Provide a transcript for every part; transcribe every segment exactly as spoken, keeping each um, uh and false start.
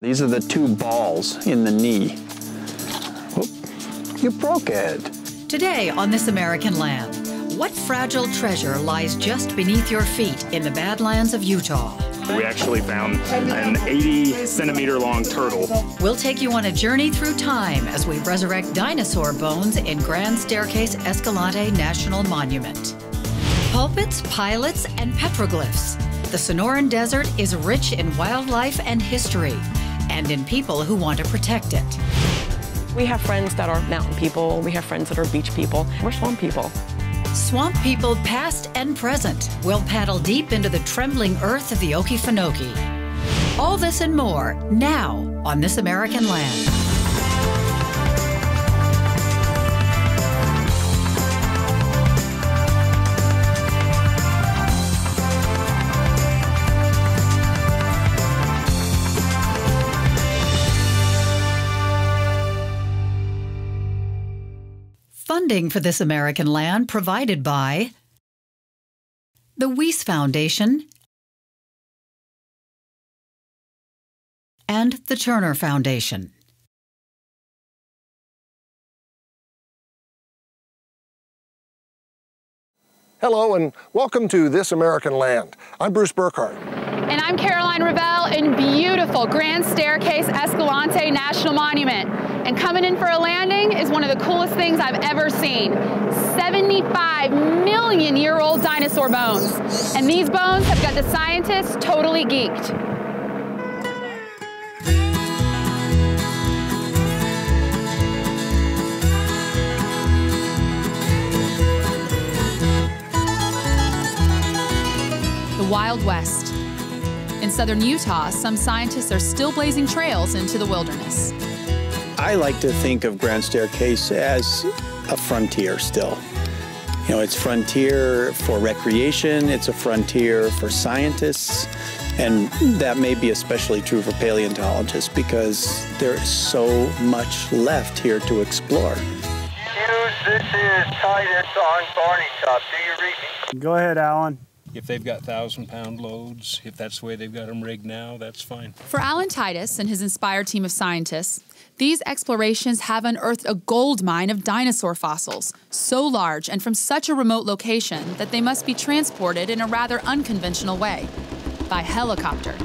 These are the two balls in the knee. Whoop, you broke it. Today on This American Land, what fragile treasure lies just beneath your feet in the Badlands of Utah? We actually found an eighty centimeter long turtle. We'll take you on a journey through time as we resurrect dinosaur bones in Grand Staircase Escalante National Monument. Pulpits, pilots, and petroglyphs. The Sonoran Desert is rich in wildlife and history, and in people who want to protect it. We have friends that are mountain people. We have friends that are beach people. We're swamp people. Swamp people past and present will paddle deep into the trembling earth of the Okefenokee. All this and more now on This American Land. Funding for This American Land provided by the Weiss Foundation and the Turner Foundation. Hello and welcome to This American Land. I'm Bruce Burkhardt. And I'm Caroline Raville in beautiful Grand Staircase Escalante National Monument. And coming in for a landing is one of the coolest things I've ever seen. seventy-five million year old dinosaur bones. And these bones have got the scientists totally geeked. The Wild West. In southern Utah, some scientists are still blazing trails into the wilderness. I like to think of Grand Staircase as a frontier still. You know, it's frontier for recreation, it's a frontier for scientists, and that may be especially true for paleontologists because there is so much left here to explore. Hughes, this is Titus on Barney Top. Do you read me? Go ahead, Alan. If they've got thousand pound loads, if that's the way they've got them rigged now, that's fine. For Alan Titus and his inspired team of scientists, these explorations have unearthed a gold mine of dinosaur fossils, so large and from such a remote location that they must be transported in a rather unconventional way, by helicopter.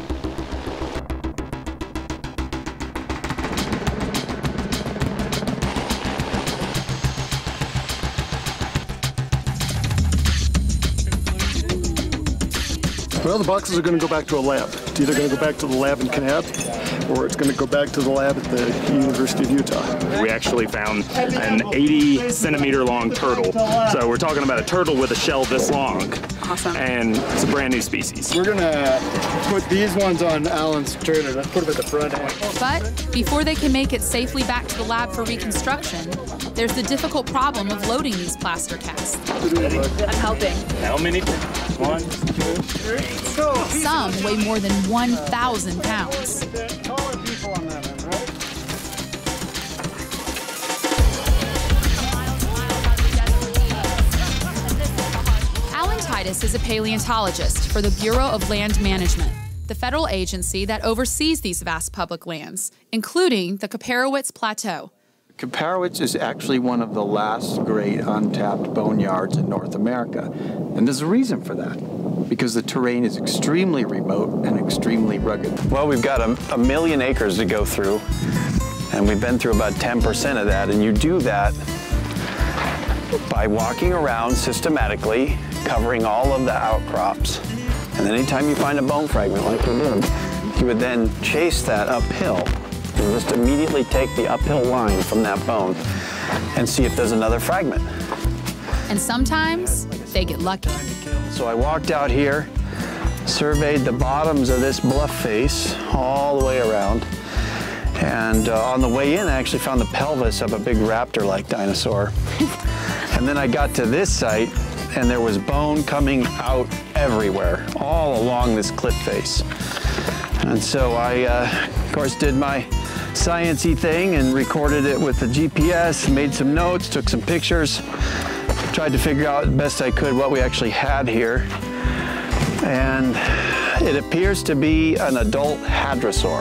Well, the boxes are going to go back to a lab. It's either going to go back to the lab in Kanab, or it's going to go back to the lab at the University of Utah. We actually found an eighty centimeter long turtle. So we're talking about a turtle with a shell this long. Awesome. And it's a brand new species. We're going to put these ones on Alan's trailer. Let's put them at the front end. But before they can make it safely back to the lab for reconstruction, there's the difficult problem of loading these plaster casts. I'm helping. How many? One, two, three. Some weigh more than one thousand pounds. Alan Titus is a paleontologist for the Bureau of Land Management, the federal agency that oversees these vast public lands, including the Kaparowitz Plateau. Kaparowitz is actually one of the last great untapped boneyards in North America. And there's a reason for that, because the terrain is extremely remote and extremely rugged. Well, we've got a, a million acres to go through, and we've been through about ten percent of that, and you do that by walking around systematically, covering all of the outcrops. And then anytime you find a bone fragment like we did, you would then chase that uphill. And just immediately take the uphill line from that bone and see if there's another fragment. And sometimes they get lucky. So I walked out here, surveyed the bottoms of this bluff face all the way around, and uh, on the way in I actually found the pelvis of a big raptor-like dinosaur. And then I got to this site and there was bone coming out everywhere, all along this cliff face. And so I, uh, of course, did my science-y thing and recorded it with the G P S, made some notes, took some pictures, tried to figure out the best I could what we actually had here. And it appears to be an adult hadrosaur.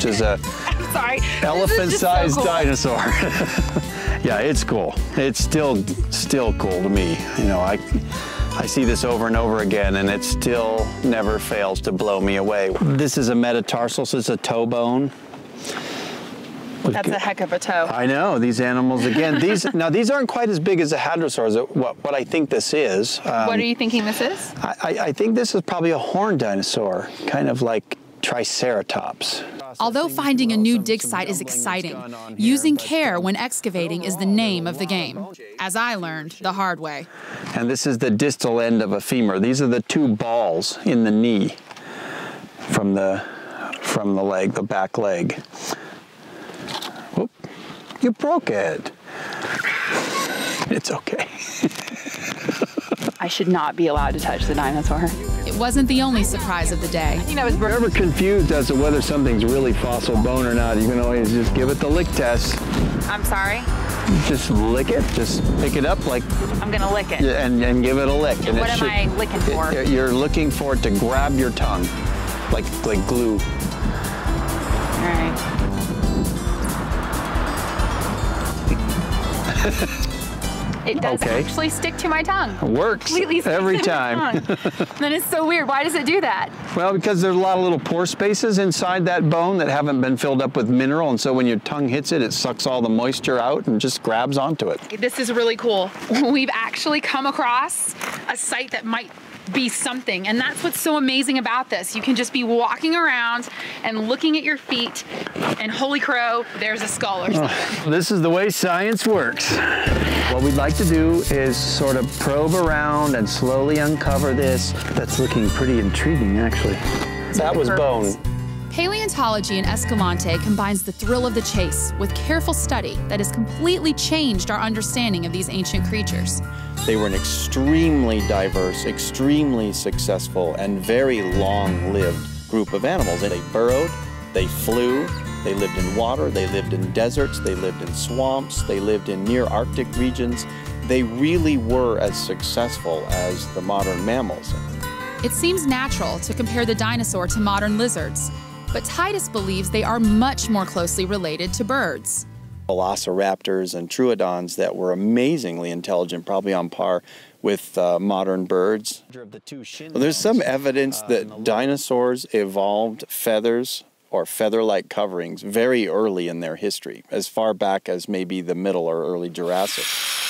which is a Sorry. elephant-sized so cool. dinosaur. Yeah, it's cool. It's still still cool to me. You know, I I see this over and over again, and it still never fails to blow me away. This is a metatarsal, so it's a toe bone. That's a heck of a toe. I know, these animals, again, these, now these aren't quite as big as the hadrosaurs, what, what I think this is. Um, what are you thinking this is? I, I, I think this is probably a horned dinosaur, kind of like Triceratops. Although finding a new dig site is exciting, using care when excavating is the name of the game, as I learned the hard way. And this is the distal end of a femur. These are the two balls in the knee from the, from the leg, the back leg. Whoop, you broke it. It's okay. I should not be allowed to touch the dinosaur. It wasn't the only surprise of the day. You know, it's If you're ever confused as to whether something's really fossil bone or not, you can always just give it the lick test. I'm sorry? Just lick it, just pick it up like... I'm gonna lick it. And, and give it a lick. And what it am should, I licking for? It, you're looking for it to grab your tongue, like, like glue. All right. It does Okay. actually stick to my tongue. It works Completely sticks every to my time. tongue. Then it's so weird. Why does it do that? Well, because there's a lot of little pore spaces inside that bone that haven't been filled up with mineral, and so when your tongue hits it, it sucks all the moisture out and just grabs onto it. This is really cool. We've actually come across a site that might be something, and that's what's so amazing about this. You can just be walking around and looking at your feet, and holy crow, there's a skull or something. Oh, this is the way science works. What we'd like to do is sort of probe around and slowly uncover this. That's looking pretty intriguing, actually. That was bone. Paleontology in Escalante combines the thrill of the chase with careful study that has completely changed our understanding of these ancient creatures. They were an extremely diverse, extremely successful, and very long-lived group of animals. They burrowed, they flew, they lived in water, they lived in deserts, they lived in swamps, they lived in near Arctic regions. They really were as successful as the modern mammals. It seems natural to compare the dinosaur to modern lizards, but Titus believes they are much more closely related to birds. Velociraptors and troodons that were amazingly intelligent, probably on par with uh, modern birds. Well, there's some evidence that dinosaurs evolved feathers or feather-like coverings very early in their history, as far back as maybe the middle or early Jurassic.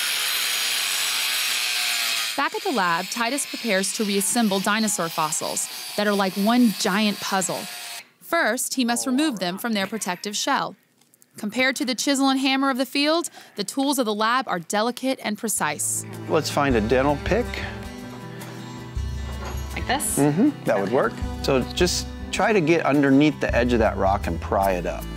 Back at the lab, Titus prepares to reassemble dinosaur fossils that are like one giant puzzle. First, he must remove them from their protective shell. Compared to the chisel and hammer of the field, the tools of the lab are delicate and precise. Let's find a dental pick. Like this? Mm-hmm, that would work. So just try to get underneath the edge of that rock and pry it up.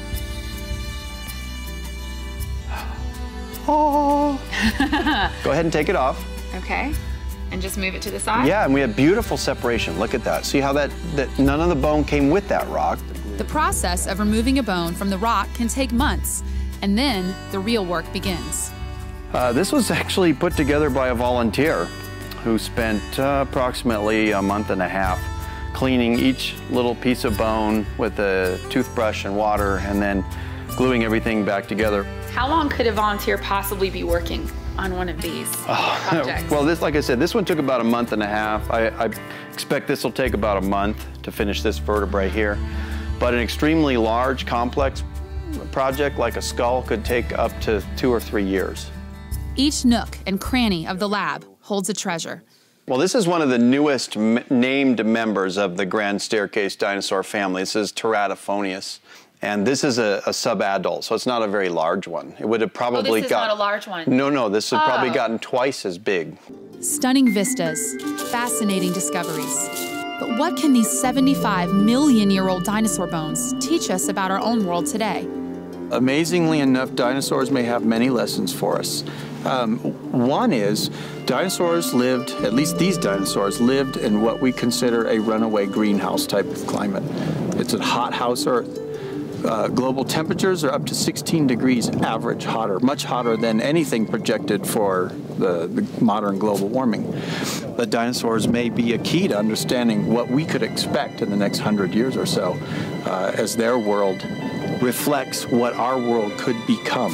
Oh. Go ahead and take it off. Okay. And just move it to the side? Yeah, and we have beautiful separation. Look at that. See how that, that none of the bone came with that rock. The process of removing a bone from the rock can take months, and then the real work begins. Uh, this was actually put together by a volunteer who spent uh, approximately a month and a half cleaning each little piece of bone with a toothbrush and water, and then gluing everything back together. How long could a volunteer possibly be working on one of these oh, projects? Well, this, like I said, this one took about a month and a half. I, I expect this will take about a month to finish this vertebrae here. But an extremely large, complex project like a skull could take up to two or three years. Each nook and cranny of the lab holds a treasure. Well, this is one of the newest m named members of the Grand Staircase dinosaur family. This is Teratophonius. And this is a, a sub-adult, so it's not a very large one. It would have probably oh, this is got, not a large one? No, no, this has oh. probably gotten twice as big. Stunning vistas, fascinating discoveries. But what can these seventy-five million year old dinosaur bones teach us about our own world today? Amazingly enough, dinosaurs may have many lessons for us. Um, one is, dinosaurs lived, at least these dinosaurs, lived in what we consider a runaway greenhouse type of climate. It's a hothouse Earth. uh, global temperatures are up to sixteen degrees average hotter, much hotter than anything projected for the, the modern global warming. The dinosaurs may be a key to understanding what we could expect in the next hundred years or so, uh, as their world reflects what our world could become.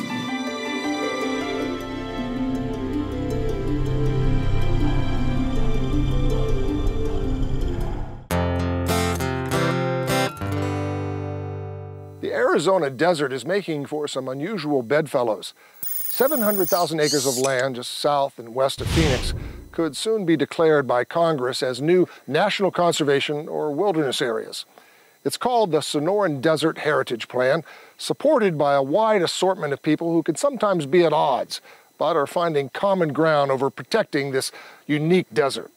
The Arizona desert is making for some unusual bedfellows. seven hundred thousand acres of land just south and west of Phoenix could soon be declared by Congress as new national conservation or wilderness areas. It's called the Sonoran Desert Heritage Plan, supported by a wide assortment of people who can sometimes be at odds, but are finding common ground over protecting this unique desert.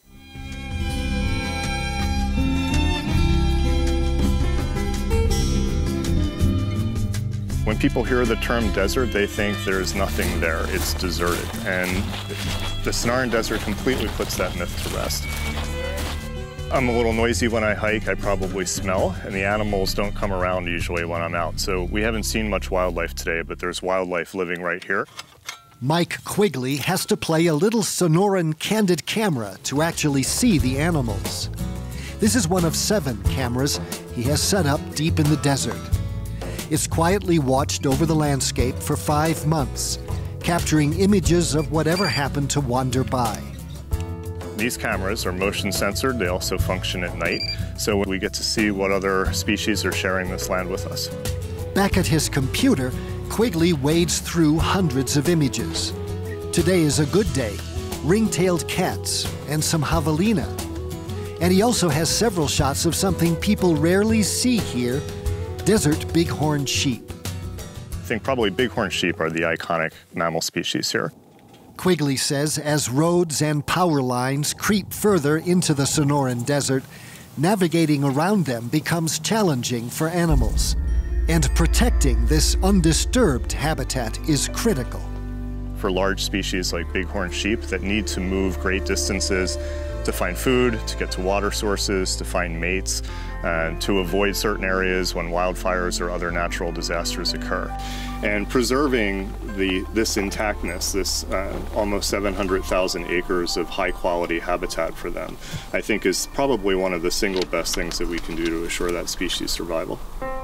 When people hear the term desert, they think there's nothing there. It's deserted. And the Sonoran Desert completely puts that myth to rest. I'm a little noisy when I hike. I probably smell, and the animals don't come around usually when I'm out. So we haven't seen much wildlife today, but there's wildlife living right here. Mike Quigley has to play a little Sonoran candid camera to actually see the animals. This is one of seven cameras he has set up deep in the desert. It's quietly watched over the landscape for five months, capturing images of whatever happened to wander by. These cameras are motion censored. They also function at night, so we get to see what other species are sharing this land with us. Back at his computer, Quigley wades through hundreds of images. Today is a good day. Ring-tailed cats and some javelina. And he also has several shots of something people rarely see here: desert bighorn sheep. I think probably bighorn sheep are the iconic mammal species here. Quigley says as roads and power lines creep further into the Sonoran Desert, navigating around them becomes challenging for animals. And protecting this undisturbed habitat is critical. For large species like bighorn sheep that need to move great distances to find food, to get to water sources, to find mates, and to avoid certain areas when wildfires or other natural disasters occur. And preserving the, this intactness, this uh, almost seven hundred thousand acres of high quality habitat for them, I think is probably one of the single best things that we can do to assure that species survival.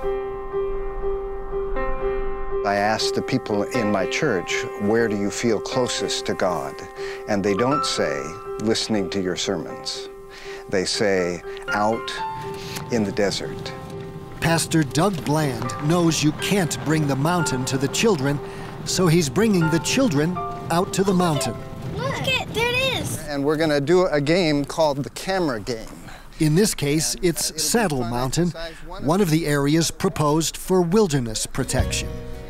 I asked the people in my church, where do you feel closest to God? And they don't say, listening to your sermons. They say, out in the desert. Pastor Doug Bland knows you can't bring the mountain to the children, so he's bringing the children out to the mountain. Look it, there it is. And we're gonna do a game called the camera game. In this case, it's Saddle Mountain, one of the areas proposed for wilderness protection.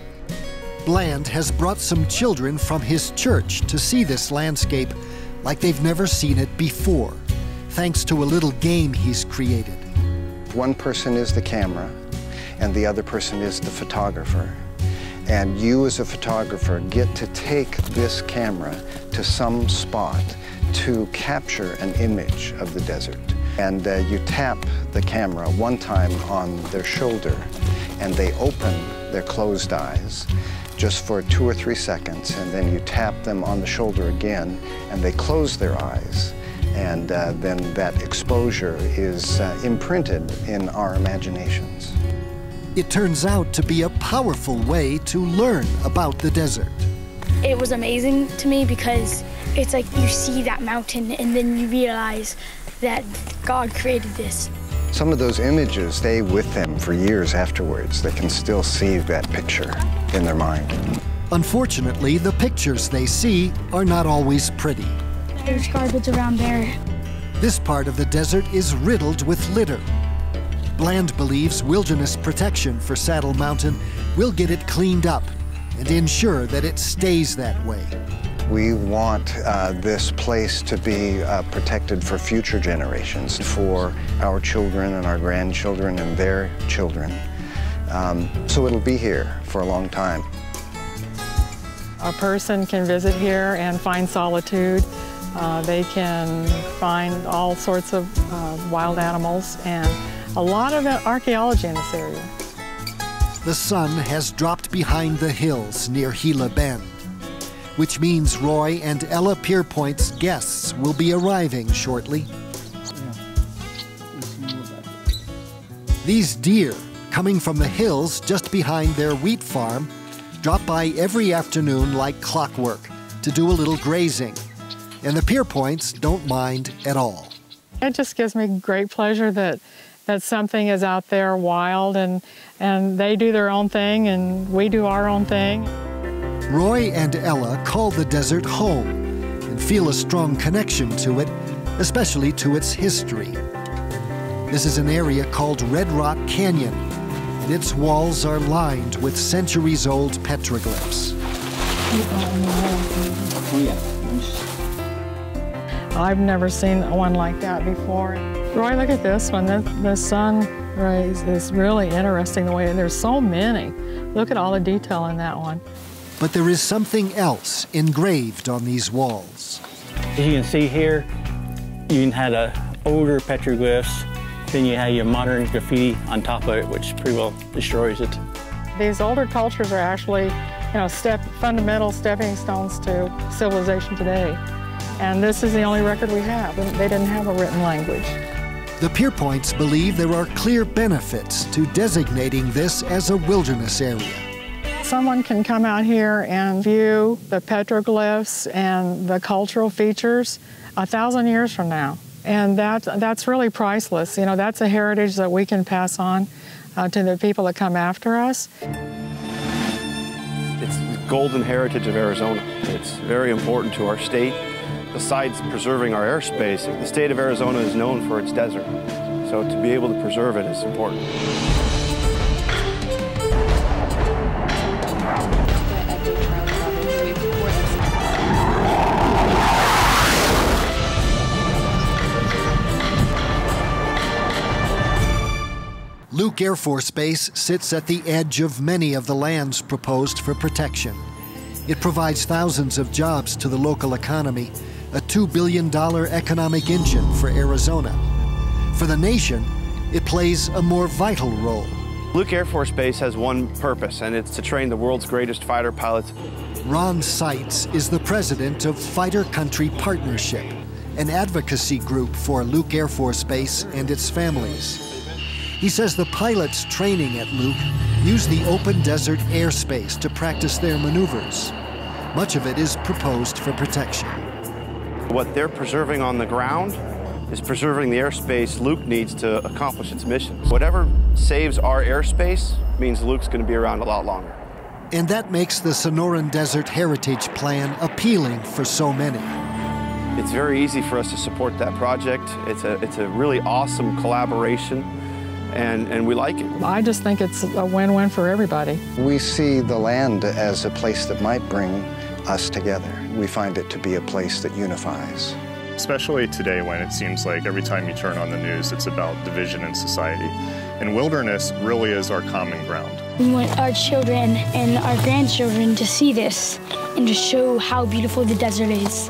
Bland has brought some children from his church to see this landscape like they've never seen it before, thanks to a little game he's created. One person is the camera, and the other person is the photographer. And you as a photographer get to take this camera to some spot to capture an image of the desert. And uh, you tap the camera one time on their shoulder, and they open their closed eyes just for two or three seconds, and then you tap them on the shoulder again, and they close their eyes. And uh, then that exposure is uh, imprinted in our imaginations. It turns out to be a powerful way to learn about the desert. It was amazing to me because it's like you see that mountain and then you realize that God created this. Some of those images stay with them for years afterwards. They can still see that picture in their mind. Unfortunately, the pictures they see are not always pretty. There's garbage around there. This part of the desert is riddled with litter. Bland believes wilderness protection for Saddle Mountain will get it cleaned up and ensure that it stays that way. We want uh, this place to be uh, protected for future generations, for our children and our grandchildren and their children. Um, so it'll be here for a long time. A person can visit here and find solitude. Uh, they can find all sorts of uh, wild animals and a lot of archaeology in this area. The sun has dropped behind the hills near Gila Bend, which means Roy and Ella Pierpoint's guests will be arriving shortly. These deer, coming from the hills just behind their wheat farm, drop by every afternoon like clockwork to do a little grazing, and the Pierpoints don't mind at all. It just gives me great pleasure that that something is out there wild, and, and they do their own thing and we do our own thing. Roy and Ella call the desert home and feel a strong connection to it, especially to its history. This is an area called Red Rock Canyon, and its walls are lined with centuries-old petroglyphs. I've never seen one like that before. Roy, look at this one. The, the sun rays is really interesting the way, there's so many. Look at all the detail in that one. But there is something else engraved on these walls. As you can see here, you had a older petroglyphs, then you have your modern graffiti on top of it, which pretty well destroys it. These older cultures are actually, you know, step, fundamental stepping stones to civilization today. And this is the only record we have. They didn't have a written language. The Pierpoints believe there are clear benefits to designating this as a wilderness area. Someone can come out here and view the petroglyphs and the cultural features a thousand years from now. And that, that's really priceless. You know, that's a heritage that we can pass on uh, to the people that come after us. It's the golden heritage of Arizona. It's very important to our state. Besides preserving our airspace, the state of Arizona is known for its desert. So to be able to preserve it is important. Luke Air Force Base sits at the edge of many of the lands proposed for protection. It provides thousands of jobs to the local economy, a two billion dollar economic engine for Arizona. For the nation, it plays a more vital role. Luke Air Force Base has one purpose, and it's to train the world's greatest fighter pilots. Ron Seitz is the president of Fighter Country Partnership, an advocacy group for Luke Air Force Base and its families. He says the pilots training at Luke use the open desert airspace to practice their maneuvers. Much of it is proposed for protection. What they're preserving on the ground is preserving the airspace Luke needs to accomplish its mission. Whatever saves our airspace means Luke's going to be around a lot longer. And that makes the Sonoran Desert Heritage Plan appealing for so many. It's very easy for us to support that project. It's a, it's a really awesome collaboration, and, and we like it. I just think it's a win-win for everybody. We see the land as a place that might bring us together. We find it to be a place that unifies. Especially today when it seems like every time you turn on the news, it's about division in society. And wilderness really is our common ground. We want our children and our grandchildren to see this and to show how beautiful the desert is.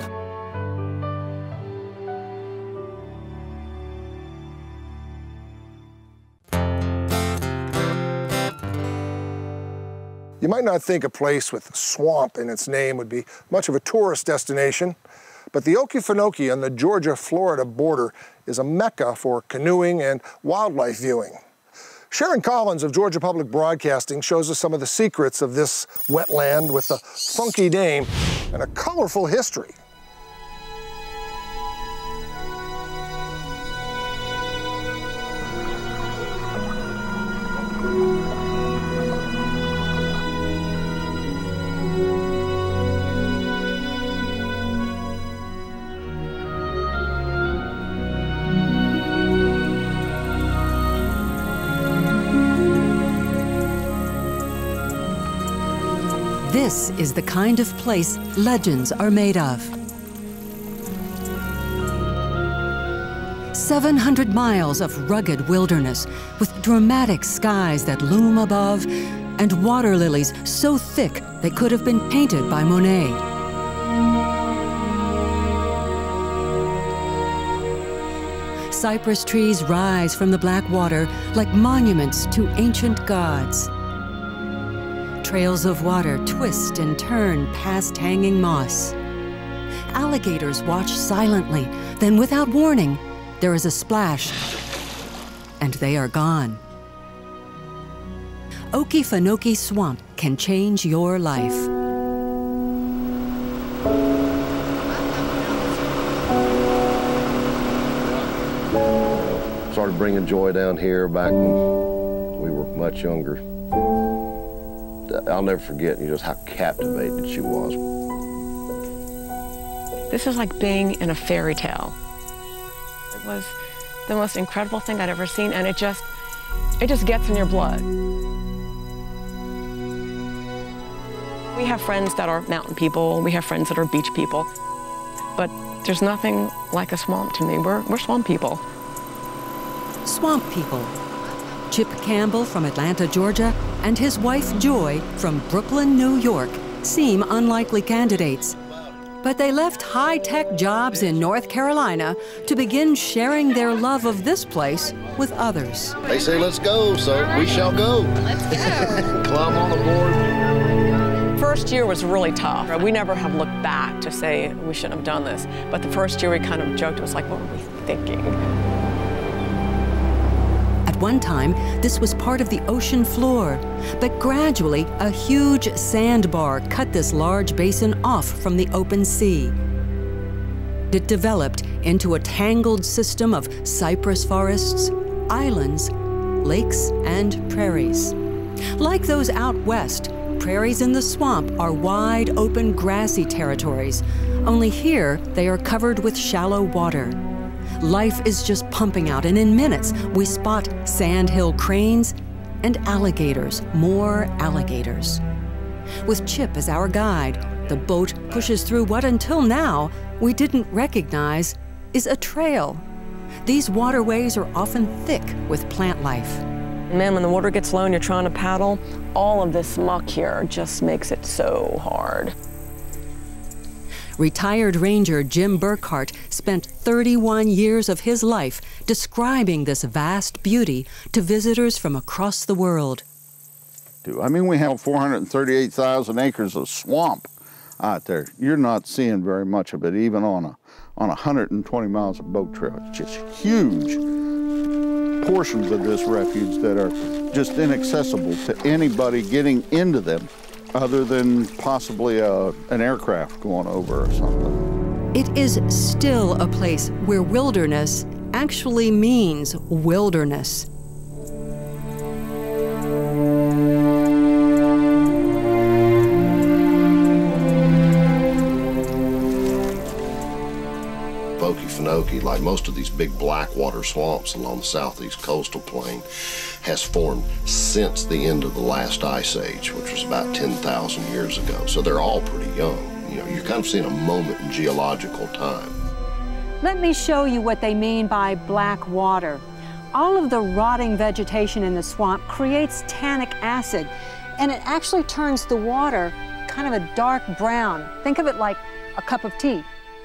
You might not think a place with swamp in its name would be much of a tourist destination, but the Okefenokee on the Georgia-Florida border is a mecca for canoeing and wildlife viewing. Sharon Collins of Georgia Public Broadcasting shows us some of the secrets of this wetland with a funky name and a colorful history. This is the kind of place legends are made of. seven hundred miles of rugged wilderness with dramatic skies that loom above and water lilies so thick they could have been painted by Monet. Cypress trees rise from the black water like monuments to ancient gods. trails of water twist and turn past hanging moss. Alligators watch silently, then without warning, there is a splash, and they are gone. Okefenokee Swamp can change your life. Started bringing joy down here back when we were much younger. I'll never forget just how captivated she was. This is like being in a fairy tale. It was the most incredible thing I'd ever seen, and it just, it just gets in your blood. We have friends that are mountain people, we have friends that are beach people, but there's nothing like a swamp to me. We're, we're swamp people. Swamp people. Chip Campbell from Atlanta, Georgia, and his wife Joy from Brooklyn, New York, seem unlikely candidates. But they left high-tech jobs in North Carolina to begin sharing their love of this place with others. They say, let's go, so we shall go. Let's go. Climb on aboard. First year was really tough. We never have looked back to say we shouldn't have done this. But the first year we kind of joked, it was like, what were we thinking? At one time, this was part of the ocean floor, but gradually a huge sandbar cut this large basin off from the open sea. It developed into a tangled system of cypress forests, islands, lakes, and prairies. Like those out west, prairies in the swamp are wide open grassy territories, only here they are covered with shallow water. Life is just pumping out, and in minutes, we spot sandhill cranes and alligators, more alligators. With Chip as our guide, the boat pushes through what until now we didn't recognize is a trail. These waterways are often thick with plant life. Man, when the water gets low and you're trying to paddle, all of this muck here just makes it so hard. Retired ranger Jim Burkhart spent thirty-one years of his life describing this vast beauty to visitors from across the world. I mean, we have four hundred thirty-eight thousand acres of swamp out there. You're not seeing very much of it, even on a, on one hundred twenty miles of boat trail. It's just huge portions of this refuge that are just inaccessible to anybody getting into them, other than possibly a, an aircraft going over or something. It is still a place where wilderness actually means wilderness. Okefenokee, like most of these big blackwater swamps along the southeast coastal plain, has formed since the end of the last ice age, which was about ten thousand years ago. So they're all pretty young. You know, you're kind of seeing a moment in geological time. Let me show you what they mean by black water. All of the rotting vegetation in the swamp creates tannic acid, and it actually turns the water kind of a dark brown. Think of it like a cup of tea.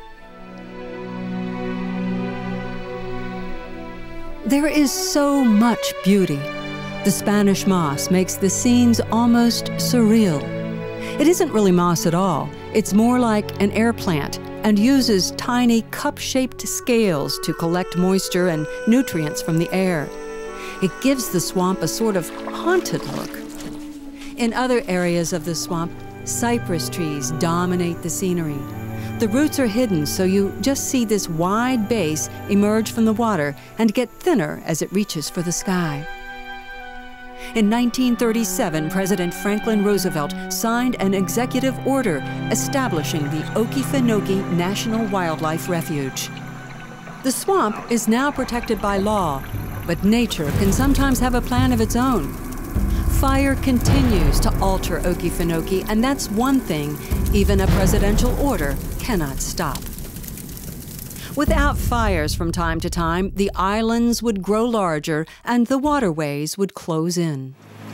There is so much beauty. The Spanish moss makes the scenes almost surreal. It isn't really moss at all. It's more like an air plant and uses tiny cup-shaped scales to collect moisture and nutrients from the air. It gives the swamp a sort of haunted look. In other areas of the swamp, cypress trees dominate the scenery. The roots are hidden, so you just see this wide base emerge from the water and get thinner as it reaches for the sky. In nineteen thirty-seven, President Franklin Roosevelt signed an executive order establishing the Okefenokee National Wildlife Refuge. The swamp is now protected by law, but nature can sometimes have a plan of its own. Fire continues to alter Okefenokee, and that's one thing even a presidential order cannot stop. Without fires from time to time, the islands would grow larger and the waterways would close in.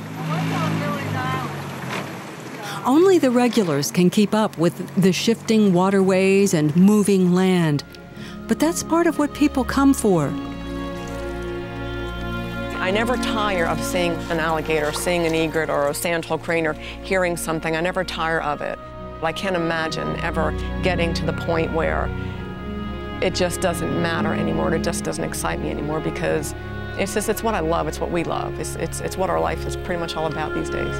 Only the regulars can keep up with the shifting waterways and moving land. But that's part of what people come for. I never tire of seeing an alligator, seeing an egret or a sandhill crane or hearing something. I never tire of it. I can't imagine ever getting to the point where it just doesn't matter anymore. It just doesn't excite me anymore because it's just, it's what I love. It's what we love. It's, it's, it's what our life is pretty much all about these days.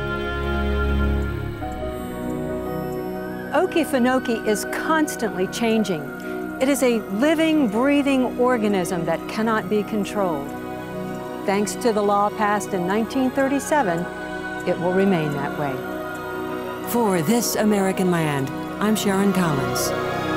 Okefenokee is constantly changing. It is a living, breathing organism that cannot be controlled. Thanks to the law passed in nineteen thirty-seven, it will remain that way. For This American Land, I'm Sharon Collins.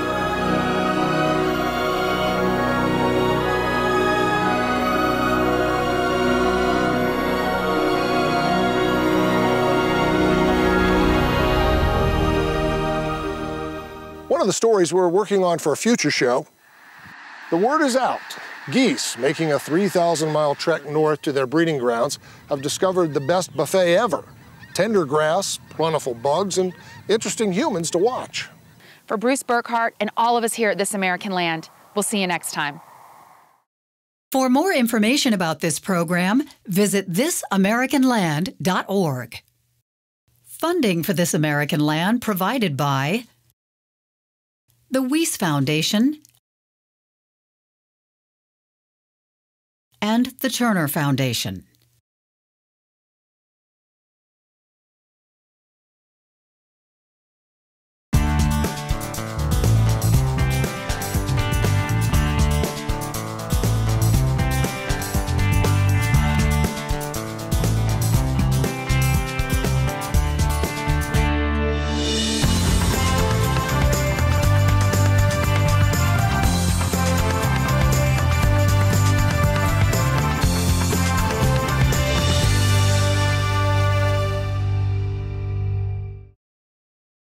One of the stories we're working on for a future show, the word is out. Geese, making a three thousand mile trek north to their breeding grounds, have discovered the best buffet ever. Tender grass, plentiful bugs, and interesting humans to watch. For Bruce Burkhart and all of us here at This American Land, we'll see you next time. For more information about this program, visit this american land dot org. Funding for This American Land provided by the Weiss Foundation and the Turner Foundation.